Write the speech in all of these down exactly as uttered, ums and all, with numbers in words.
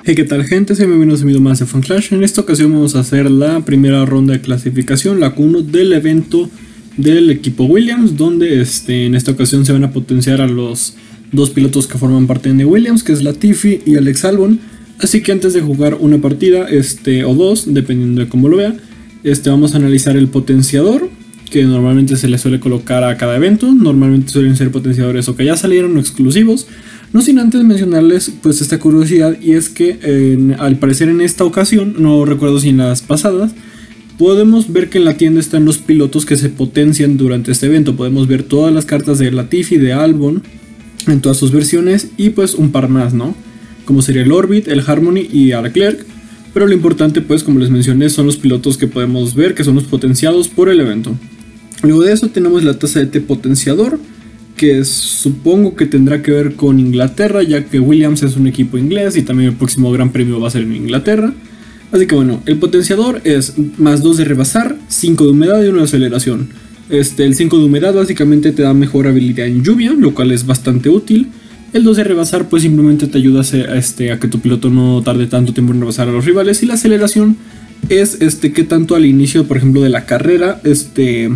Hey, ¿qué tal, gente? Soy bienvenidos a un video más de FunClash. En esta ocasión vamos a hacer la primera ronda de clasificación, la Q uno del evento del equipo Williams, donde este, en esta ocasión se van a potenciar a los dos pilotos que forman parte de Williams, que es Latifi y Alex Albon. Así que antes de jugar una partida, este, o dos, dependiendo de cómo lo vea, este, vamos a analizar el potenciador, que normalmente se le suele colocar a cada evento. Normalmente suelen ser potenciadores o que ya salieron o exclusivos. No sin antes mencionarles pues esta curiosidad, y es que eh, al parecer en esta ocasión, no recuerdo si en las pasadas, podemos ver que en la tienda están los pilotos que se potencian durante este evento. Podemos ver todas las cartas de Latifi, de Albon, en todas sus versiones, y pues un par más, ¿no? Como sería el Orbit, el Harmony y a Leclerc. Pero lo importante, pues como les mencioné, son los pilotos que podemos ver, que son los potenciados por el evento. Luego de eso tenemos la tasa de T potenciador, que supongo que tendrá que ver con Inglaterra, ya que Williams es un equipo inglés y también el próximo gran premio va a ser en Inglaterra. Así que bueno, el potenciador es más dos de rebasar, cinco de humedad y uno de aceleración. Este, el cinco de humedad básicamente te da mejor habilidad en lluvia, lo cual es bastante útil. El dos de rebasar pues simplemente te ayuda a, este, a que tu piloto no tarde tanto tiempo en rebasar a los rivales. Y la aceleración es este, que tanto al inicio, por ejemplo, de la carrera, este...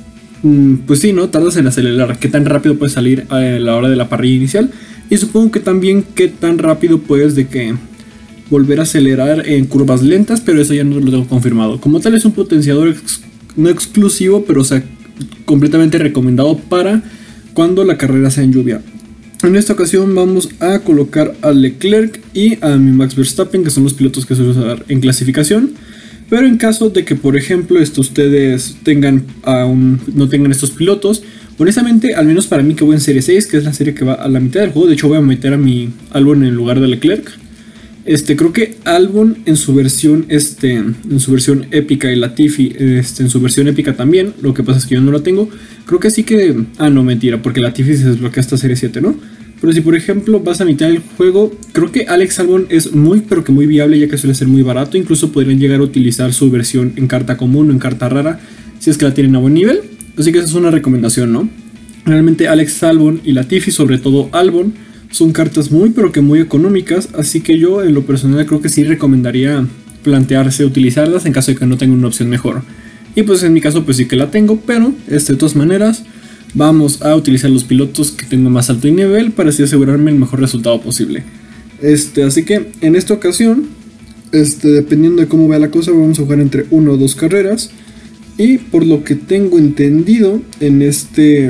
pues sí, ¿no? Tardas en acelerar, qué tan rápido puedes salir a la hora de la parrilla inicial. Y supongo que también qué tan rápido puedes de que volver a acelerar en curvas lentas, pero eso ya no lo tengo confirmado. Como tal es un potenciador ex no exclusivo, pero o sea, completamente recomendado para cuando la carrera sea en lluvia. En esta ocasión vamos a colocar a Leclerc y a mi Max Verstappen, que son los pilotos que suelo usar en clasificación. Pero en caso de que, por ejemplo, esto ustedes tengan a un, no tengan estos pilotos, honestamente, al menos para mí que voy en serie seis, que es la serie que va a la mitad del juego, de hecho voy a meter a mi Albon en lugar de Leclerc. Este, creo que Albon en su versión, este, en su versión épica y Latifi, este, en su versión épica también, lo que pasa es que yo no la tengo. Creo que sí que, ah no, mentira, porque Latifi se desbloquea hasta serie siete, ¿no? Pero si por ejemplo vas a mitad del juego, creo que Alex Albon es muy pero que muy viable, ya que suele ser muy barato. Incluso podrían llegar a utilizar su versión en carta común o en carta rara, si es que la tienen a buen nivel. Así que esa es una recomendación, ¿no? Realmente Alex Albon y Latifi, sobre todo Albon, son cartas muy pero que muy económicas. Así que yo en lo personal creo que sí recomendaría plantearse utilizarlas en caso de que no tenga una opción mejor. Y pues en mi caso pues sí que la tengo, pero este, de todas maneras vamos a utilizar los pilotos que tengo más alto nivel para así asegurarme el mejor resultado posible. Este, así que en esta ocasión, este, dependiendo de cómo vea la cosa, vamos a jugar entre una o dos carreras. Y por lo que tengo entendido, en este,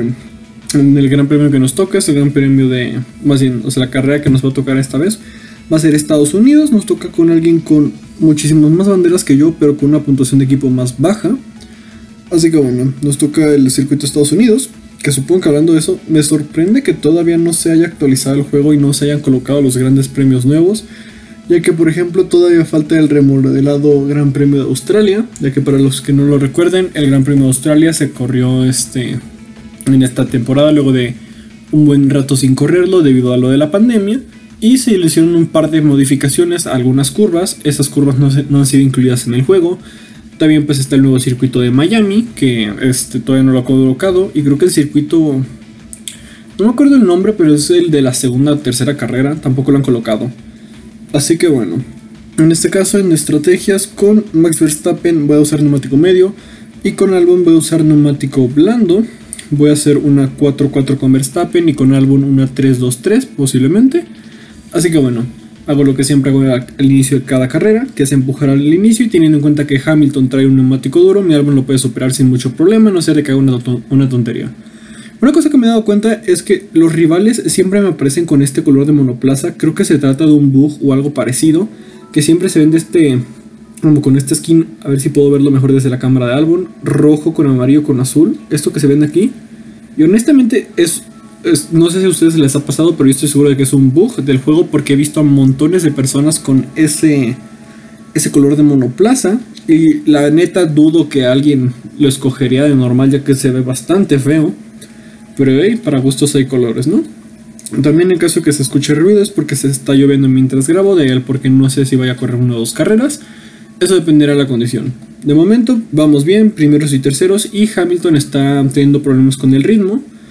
en el gran premio que nos toca, es el gran premio de, más bien, o sea, la carrera que nos va a tocar esta vez, va a ser Estados Unidos. Nos toca con alguien con muchísimas más banderas que yo, pero con una puntuación de equipo más baja. Así que bueno, nos toca el circuito de Estados Unidos. Que supongo que hablando de eso, me sorprende que todavía no se haya actualizado el juego y no se hayan colocado los grandes premios nuevos, ya que por ejemplo todavía falta el remodelado Gran Premio de Australia, ya que para los que no lo recuerden, el Gran Premio de Australia se corrió este, en esta temporada luego de un buen rato sin correrlo debido a lo de la pandemia, y se le hicieron un par de modificaciones a algunas curvas. Esas curvas no, se, no han sido incluidas en el juego. También pues está el nuevo circuito de Miami, que este, todavía no lo ha colocado. Y creo que el circuito, no me acuerdo el nombre, pero es el de la segunda o tercera carrera, tampoco lo han colocado. Así que bueno, en este caso en estrategias con Max Verstappen voy a usar neumático medio, y con Albon voy a usar neumático blando. Voy a hacer una cuatro cuatro con Verstappen y con Albon una tres dos tres posiblemente. Así que bueno, hago lo que siempre hago al inicio de cada carrera, que es empujar al inicio, y teniendo en cuenta que Hamilton trae un neumático duro, mi Albon lo puede superar sin mucho problema, no sea de que haga una, una tontería. Una cosa que me he dado cuenta es que los rivales siempre me aparecen con este color de monoplaza. Creo que se trata de un bug o algo parecido, que siempre se ven de este, como con esta skin, a ver si puedo verlo mejor desde la cámara de Albon, rojo con amarillo con azul, esto que se ven aquí. Y honestamente es... Es, no sé si a ustedes les ha pasado, pero yo estoy seguro de que es un bug del juego, porque he visto a montones de personas con ese, ese color de monoplaza. Y la neta dudo que alguien lo escogería de normal, ya que se ve bastante feo. Pero hey, para gustos hay colores, ¿no? También en caso de que se escuche ruido es porque se está lloviendo mientras grabo, de él porque no sé si vaya a correr una o dos carreras. Eso dependerá de la condición. De momento vamos bien, primeros y terceros, y Hamilton está teniendo problemas con el ritmo.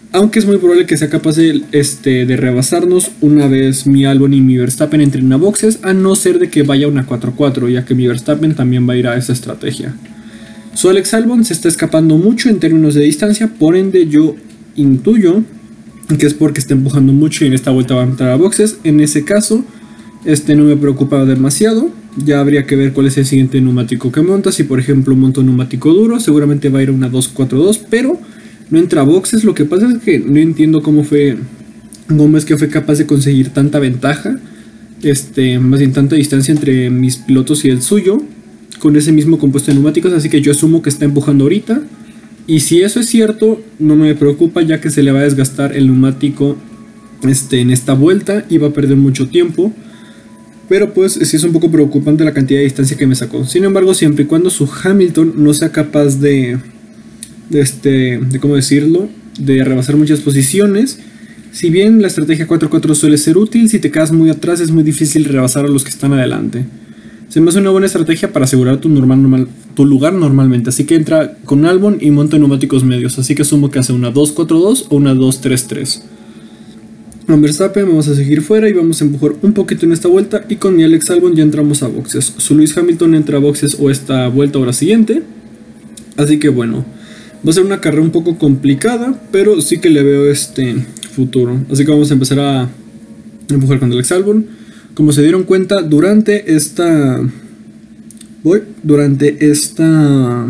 aunque es muy probable que sea capaz de, este, de rebasarnos una vez mi Albon y mi Verstappen entren a boxes, a no ser de que vaya una cuatro cuatro, ya que mi Verstappen también va a ir a esa estrategia. Su Alex Albon se está escapando mucho en términos de distancia, por ende yo intuyo que es porque está empujando mucho y en esta vuelta va a entrar a boxes. En ese caso, este no me preocupa demasiado. Ya habría que ver cuál es el siguiente neumático que monta. Si por ejemplo monta un neumático duro, seguramente va a ir a una dos cuatro dos, pero no entra a boxes. Lo que pasa es que no entiendo cómo fue cómo es que fue capaz de conseguir tanta ventaja, este, más bien tanta distancia entre mis pilotos y el suyo, con ese mismo compuesto de neumáticos. Así que yo asumo que está empujando ahorita. Y si eso es cierto, no me preocupa, ya que se le va a desgastar el neumático este, en esta vuelta y va a perder mucho tiempo. Pero pues sí es un poco preocupante la cantidad de distancia que me sacó. Sin embargo, siempre y cuando su Hamilton no sea capaz de, de, este, de ¿cómo decirlo? de rebasar muchas posiciones. Si bien la estrategia cuatro cuatro suele ser útil, si te quedas muy atrás es muy difícil rebasar a los que están adelante. Se me hace una buena estrategia para asegurar tu, normal, normal, tu lugar normalmente. Así que entra con Albon y monta neumáticos medios. Así que asumo que hace una dos cuatro dos o una dos tres tres. Con Verstappen vamos a seguir fuera y vamos a empujar un poquito en esta vuelta. Y con mi Alex Albon ya entramos a boxes. Su Lewis Hamilton entra a boxes o esta vuelta o la siguiente. Así que bueno, va a ser una carrera un poco complicada, pero sí que le veo este futuro. Así que vamos a empezar a empujar con Alex Albon. Como se dieron cuenta, durante esta voy durante esta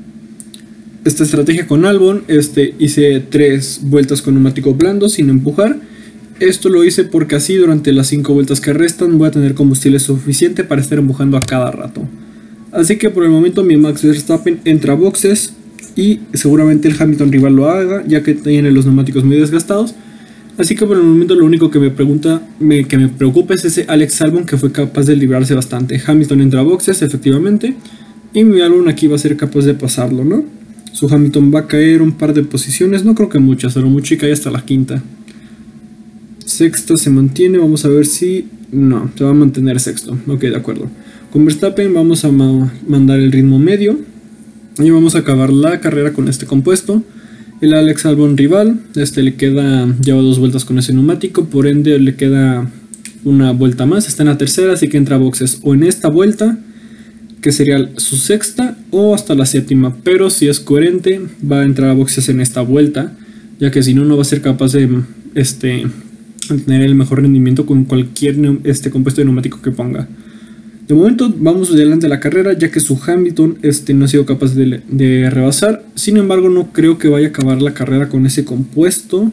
esta estrategia con Albon, este hice tres vueltas con neumático blando sin empujar. Esto lo hice porque así durante las cinco vueltas que restan voy a tener combustible suficiente para estar empujando a cada rato. Así que por el momento mi Max Verstappen entra a boxes y seguramente el Hamilton rival lo haga, ya que tiene los neumáticos muy desgastados. Así que por el momento lo único que me pregunta me, que me preocupa es ese Alex Albon, que fue capaz de librarse bastante. Hamilton entra a boxes efectivamente y mi Albon aquí va a ser capaz de pasarlo, ¿no? Su Hamilton va a caer un par de posiciones, no creo que muchas, pero mucho, y cae hasta la quinta. Sexta se mantiene, vamos a ver si... no, se va a mantener sexto, ok, de acuerdo. Con Verstappen vamos a ma mandar el ritmo medio y vamos a acabar la carrera con este compuesto. El Alex Albon rival, este le queda, lleva dos vueltas con ese neumático, por ende le queda una vuelta más, está en la tercera, así que entra a boxes o en esta vuelta, que sería su sexta, o hasta la séptima, pero si es coherente va a entrar a boxes en esta vuelta, ya que si no, no va a ser capaz de este, tener el mejor rendimiento con cualquier este, compuesto de neumático que ponga. De momento vamos adelante de la carrera, ya que su Hamilton este, no ha sido capaz de, de rebasar. Sin embargo, no creo que vaya a acabar la carrera con ese compuesto.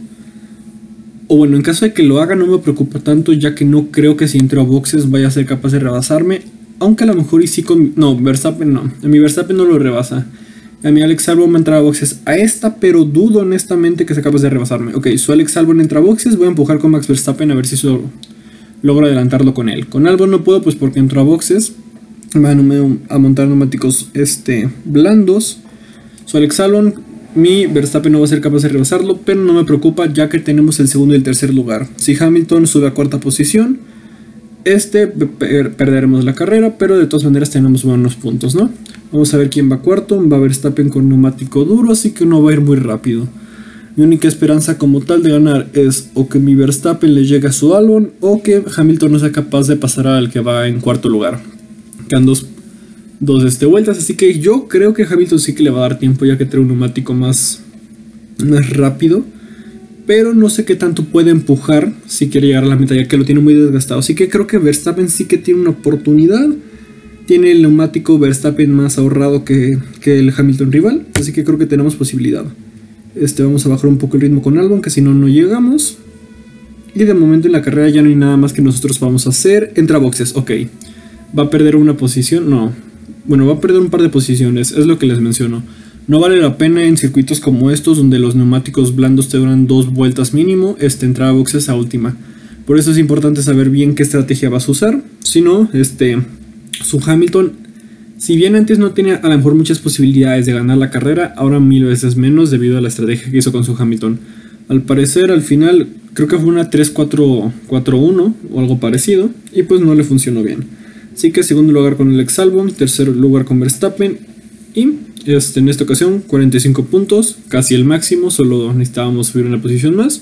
O bueno, en caso de que lo haga no me preocupa tanto, ya que no creo que si entro a boxes vaya a ser capaz de rebasarme. Aunque a lo mejor y sí con... no, Verstappen no. A mi Verstappen no lo rebasa. A mi Alex Albon va a entrar a boxes a esta, pero dudo honestamente que sea capaz de rebasarme. Ok, su Alex Albon entra a boxes, voy a empujar con Max Verstappen a ver si eso... logro adelantarlo con él. Con Albon no puedo, pues porque entro a boxes. Van a montar neumáticos este, blandos. Su Alex Albon, mi Verstappen no va a ser capaz de rebasarlo, pero no me preocupa, ya que tenemos el segundo y el tercer lugar. Si Hamilton sube a cuarta posición, este per perderemos la carrera, pero de todas maneras tenemos buenos puntos, ¿no? Vamos a ver quién va cuarto. Va Verstappen con neumático duro, así que no va a ir muy rápido. Mi única esperanza como tal de ganar es o que mi Verstappen le llegue a su Albon o que Hamilton no sea capaz de pasar al que va en cuarto lugar. Quedan dos, dos este, vueltas, así que yo creo que Hamilton sí que le va a dar tiempo, ya que trae un neumático más, más rápido. Pero no sé qué tanto puede empujar si quiere llegar a la meta, ya que lo tiene muy desgastado. Así que creo que Verstappen sí que tiene una oportunidad. Tiene el neumático Verstappen más ahorrado que, que el Hamilton rival, así que creo que tenemos posibilidad. Este, vamos a bajar un poco el ritmo con Albon, que si no, no llegamos. Y de momento en la carrera ya no hay nada más que nosotros vamos a hacer. Entra a boxes, ok. ¿Va a perder una posición? No. Bueno, va a perder un par de posiciones, es lo que les menciono. No vale la pena en circuitos como estos, donde los neumáticos blandos te duran dos vueltas mínimo, este, entrar a boxes a última. Por eso es importante saber bien qué estrategia vas a usar. Si no, este, su Hamilton... si bien antes no tenía a lo mejor muchas posibilidades de ganar la carrera, ahora mil veces menos debido a la estrategia que hizo con su Hamilton. Al parecer al final creo que fue una tres cuatro cuatro uno o algo parecido y pues no le funcionó bien. Así que segundo lugar con Alex Albon, tercer lugar con Verstappen y Este, en esta ocasión cuarenta y cinco puntos, casi el máximo, solo necesitábamos subir una posición más.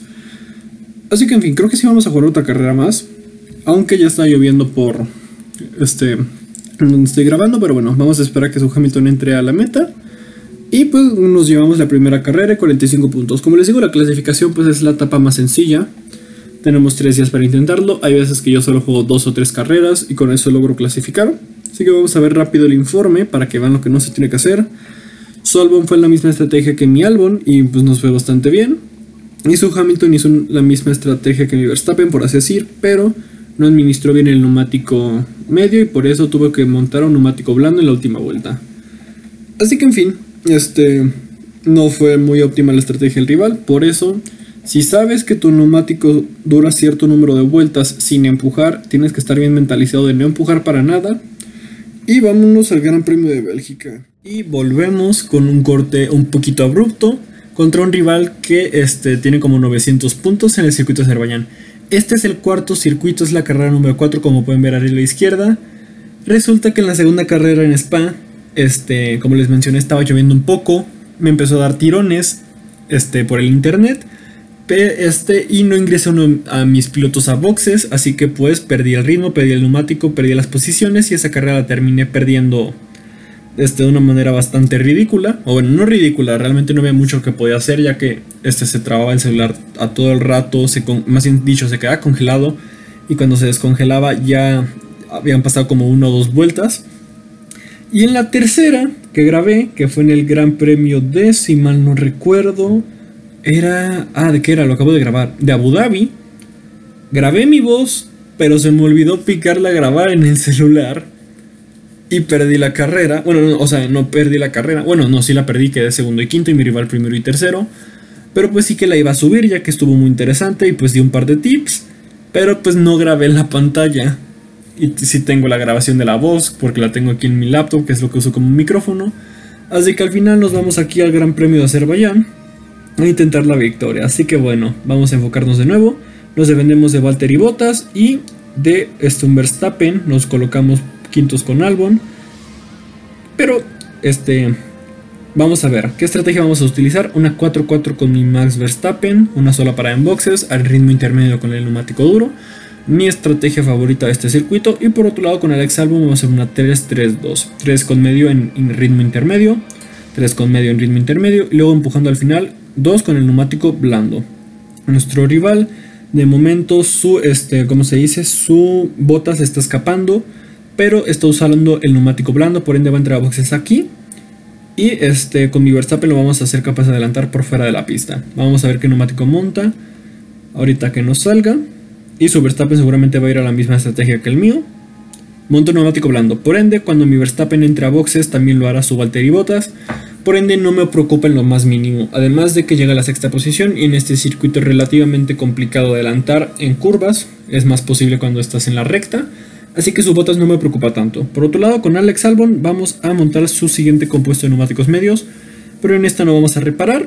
Así que en fin, creo que sí vamos a jugar otra carrera más, aunque ya está lloviendo por este donde estoy grabando, pero bueno, vamos a esperar que su Hamilton entre a la meta. Y pues nos llevamos la primera carrera, cuarenta y cinco puntos. Como les digo, la clasificación pues es la etapa más sencilla. Tenemos tres días para intentarlo. Hay veces que yo solo juego dos o tres carreras y con eso logro clasificar. Así que vamos a ver rápido el informe para que vean lo que no se tiene que hacer. Su Albon fue la misma estrategia que mi Albon y pues nos fue bastante bien. Y su Hamilton hizo la misma estrategia que mi Verstappen, por así decir, pero no administró bien el neumático medio y por eso tuvo que montar un neumático blando en la última vuelta. Así que en fin, este no fue muy óptima la estrategia del rival. Por eso, si sabes que tu neumático dura cierto número de vueltas sin empujar, tienes que estar bien mentalizado de no empujar para nada. Y vámonos al Gran Premio de Bélgica. Y volvemos con un corte un poquito abrupto contra un rival que este, tiene como novecientos puntos en el circuito de Azerbaiyán. Este es el cuarto circuito, es la carrera número cuatro, como pueden ver arriba a la izquierda. Resulta que en la segunda carrera en Spa, este, como les mencioné, estaba lloviendo un poco. Me empezó a dar tirones este, por el internet. Este, y no ingresé uno a mis pilotos a boxes, así que pues perdí el ritmo, perdí el neumático, perdí las posiciones y esa carrera la terminé perdiendo este, de una manera bastante ridícula. O bueno, no ridícula, realmente no había mucho que podía hacer, ya que este, se trababa el celular a todo el rato, se con, más bien dicho se quedaba congelado y cuando se descongelaba ya habían pasado como una o dos vueltas. Y en la tercera que grabé, que fue en el Gran Premio de, si mal no recuerdo, era... Ah, ¿de qué era? Lo acabo de grabar. De Abu Dhabi. Grabé mi voz, pero se me olvidó picarla a grabar en el celular. Y perdí la carrera. Bueno, no, o sea, no perdí la carrera. Bueno, no, sí la perdí, quedé segundo y quinto y mi rival primero y tercero. Pero pues sí que la iba a subir, ya que estuvo muy interesante y pues di un par de tips. Pero pues no grabé en la pantalla. Y sí tengo la grabación de la voz, porque la tengo aquí en mi laptop, que es lo que uso como micrófono. Así que al final nos vamos aquí al Gran Premio de Azerbaiyán a intentar la victoria. Así que bueno, vamos a enfocarnos de nuevo. Nos dependemos de Valtteri Bottas y de este Verstappen. Nos colocamos quintos con Albon. Pero este vamos a ver qué estrategia vamos a utilizar. Una cuatro cuatro con mi Max Verstappen, una sola parada en boxes, al ritmo intermedio con el neumático duro. Mi estrategia favorita de este circuito. Y por otro lado con Alex Albon vamos a hacer una tres tres dos, tres con medio en, en ritmo intermedio, tres con medio en ritmo intermedio y luego empujando al final dos con el neumático blando. Nuestro rival de momento su este ¿cómo se dice? Su Bottas está escapando, pero está usando el neumático blando, por ende va a entrar a boxes aquí. Y este con mi Verstappen lo vamos a hacer capaz de adelantar por fuera de la pista. Vamos a ver qué neumático monta ahorita que nos salga. Y su Verstappen seguramente va a ir a la misma estrategia que el mío. Monta un neumático blando, por ende cuando mi Verstappen entre a boxes también lo hará su Valtteri Bottas. Por ende no me preocupa en lo más mínimo, además de que llega a la sexta posición y en este circuito es relativamente complicado adelantar en curvas, es más posible cuando estás en la recta, así que su Bottas no me preocupa tanto. Por otro lado con Alex Albon vamos a montar su siguiente compuesto de neumáticos medios, pero en esta no vamos a reparar.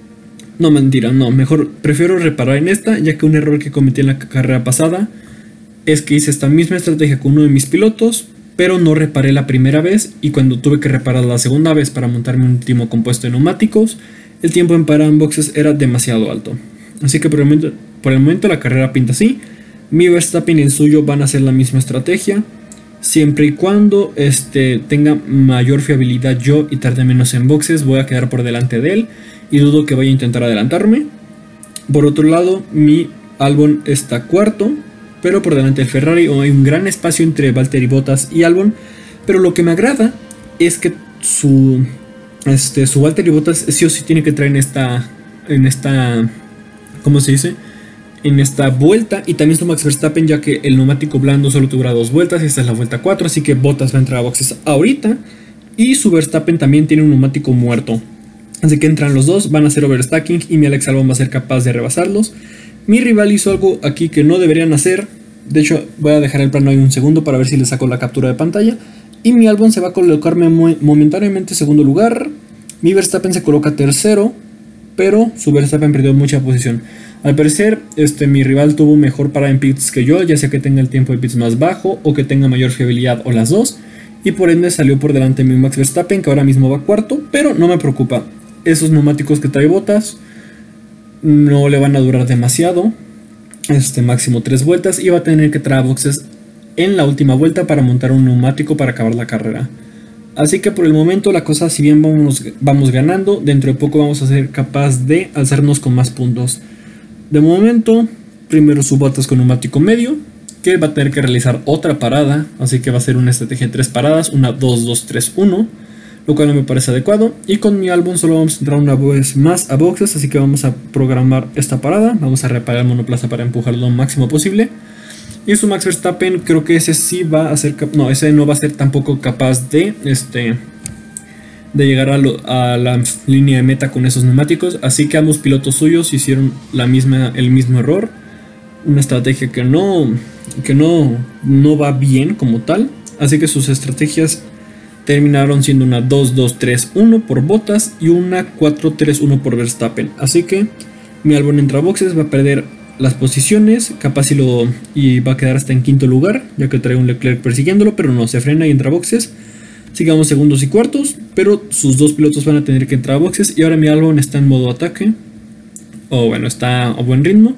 No, mentira, no, mejor prefiero reparar en esta, ya que un error que cometí en la carrera pasada es que hice esta misma estrategia con uno de mis pilotos, pero no reparé la primera vez y cuando tuve que reparar la segunda vez para montarme un último compuesto de neumáticos, el tiempo en parada en boxes era demasiado alto. Así que por el momento, por el momento la carrera pinta así. Mi Verstappen y el suyo van a hacer la misma estrategia, siempre y cuando este, tenga mayor fiabilidad yo y tarde menos en boxes, voy a quedar por delante de él y dudo que vaya a intentar adelantarme. Por otro lado, mi Albon está cuarto, pero por delante del Ferrari hay un gran espacio entre Valtteri Bottas y Albon. Pero lo que me agrada es que su, este, su Valtteri Bottas sí o sí tiene que traer en esta, en esta, ¿cómo se dice? En esta vuelta. Y también su Max Verstappen, ya que el neumático blando solo dura dos vueltas y esta es la vuelta cuatro. Así que Bottas va a entrar a boxes ahorita. Y su Verstappen también tiene un neumático muerto. Así que entran los dos, van a hacer overstacking y mi Alex Albon va a ser capaz de rebasarlos. Mi rival hizo algo aquí que no deberían hacer. De hecho, voy a dejar el plano ahí un segundo para ver si le saco la captura de pantalla. Y mi Albon se va a colocarme momentáneamente en segundo lugar. Mi Verstappen se coloca tercero, pero su Verstappen perdió mucha posición. Al parecer, este, mi rival tuvo mejor parada en pits que yo, ya sea que tenga el tiempo de pits más bajo o que tenga mayor fiabilidad o las dos. y por ende salió por delante mi Max Verstappen, que ahora mismo va cuarto, pero no me preocupa. Esos neumáticos que trae Bottas no le van a durar demasiado, este máximo tres vueltas, y va a tener que traer boxes en la última vuelta para montar un neumático para acabar la carrera. Así que por el momento la cosa, si bien vamos, vamos ganando, dentro de poco vamos a ser capaz de alzarnos con más puntos. De momento, primero su Bottas con neumático medio, que va a tener que realizar otra parada, así que va a ser una estrategia de tres paradas, una dos dos tres uno, lo cual no me parece adecuado. Y con mi Albon solo vamos a entrar una vez más a boxes, así que vamos a programar esta parada, vamos a reparar el monoplaza para empujarlo lo máximo posible. Y su Max Verstappen, creo que ese sí va a ser, no, ese no va a ser tampoco capaz de, este, de llegar a, lo, a la línea de meta con esos neumáticos, así que ambos pilotos suyos hicieron la misma, el mismo error, una estrategia que no, que no, no va bien como tal, así que sus estrategias terminaron siendo una dos dos tres uno por Bottas y una cuatro tres uno por Verstappen, así que mi Albon entra a boxes, va a perder las posiciones, capaz y, lo, y va a quedar hasta en quinto lugar, ya que trae un Leclerc persiguiéndolo, pero no, se frena y entra a boxes. Sigamos segundos y cuartos, pero sus dos pilotos van a tener que entrar a boxes, y ahora mi Albon está en modo ataque, o bueno, está a buen ritmo.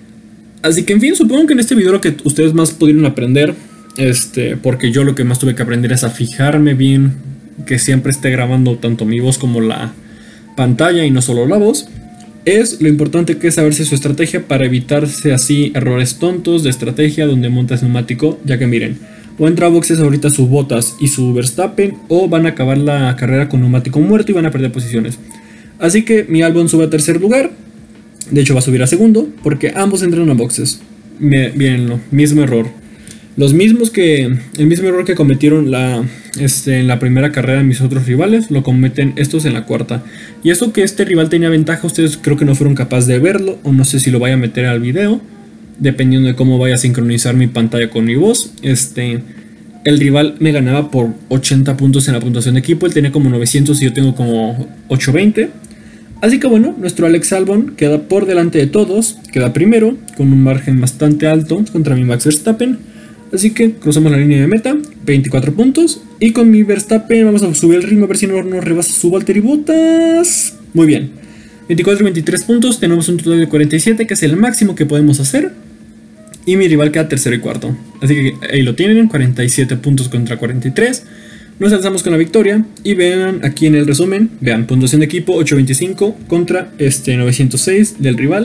Así que en fin, supongo que en este video lo que ustedes más pudieron aprender, este, porque yo lo que más tuve que aprender es a fijarme bien, que siempre esté grabando tanto mi voz como la pantalla y no solo la voz. Es lo importante que es saberse su estrategia para evitarse así errores tontos de estrategia donde montas neumático, ya que miren, o entra a boxes ahorita su Bottas y su Verstappen, o van a acabar la carrera con neumático muerto y van a perder posiciones. Así que mi Albon sube a tercer lugar, de hecho va a subir a segundo, porque ambos entran a boxes. Mirenlo, mismo error. Los mismos que, el mismo error que cometieron la, este, en la primera carrera mis otros rivales, lo cometen estos en la cuarta. Y eso que este rival tenía ventaja, ustedes creo que no fueron capaces de verlo, o no sé si lo vaya a meter al video, dependiendo de cómo vaya a sincronizar mi pantalla con mi voz. Este, el rival me ganaba por ochenta puntos en la puntuación de equipo, él tenía como novecientos y yo tengo como ochocientos veinte. Así que bueno, nuestro Alex Albon queda por delante de todos, queda primero, con un margen bastante alto contra mi Max Verstappen. Así que cruzamos la línea de meta, veinticuatro puntos. Y con mi Verstappen vamos a subir el ritmo a ver si no nos rebasa su Valtteri Bottas. Muy bien, veinticuatro y veintitrés puntos, tenemos un total de cuarenta y siete, que es el máximo que podemos hacer. Y mi rival queda tercero y cuarto. Así que ahí lo tienen, cuarenta y siete puntos contra cuarenta y tres. Nos alzamos con la victoria. Y vean aquí en el resumen, vean, puntuación de equipo ochocientos veinticinco contra este novecientos seis del rival.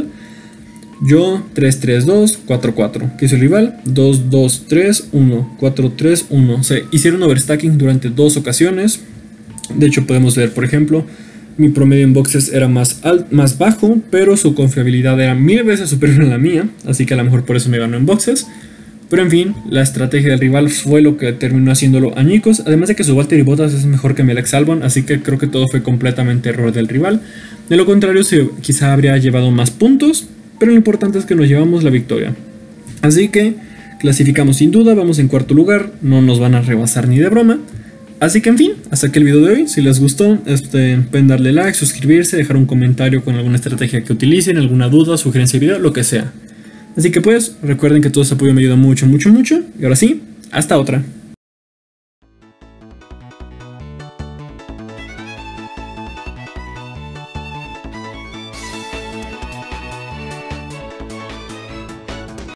Yo tres tres dos cuatro cuatro, que es el rival dos dos tres uno cuatro tres uno. Se hicieron overstacking durante dos ocasiones. De hecho podemos ver, por ejemplo, mi promedio en boxes era más, alt, más bajo, pero su confiabilidad era mil veces superior a la mía, así que a lo mejor por eso me ganó en boxes. Pero en fin, la estrategia del rival fue lo que terminó haciéndolo añicos, además de que su Valtteri Bottas es mejor que mi Alex Albon, así que creo que todo fue completamente error del rival. De lo contrario, se, quizá habría llevado más puntos, pero lo importante es que nos llevamos la victoria. Así que clasificamos sin duda, vamos en cuarto lugar, no nos van a rebasar ni de broma. Así que en fin, hasta aquí el video de hoy. Si les gustó, este, pueden darle like, suscribirse, dejar un comentario con alguna estrategia que utilicen, alguna duda, sugerencia de video, lo que sea. Así que pues, recuerden que todo ese apoyo me ayuda mucho, mucho, mucho. Y ahora sí, hasta otra.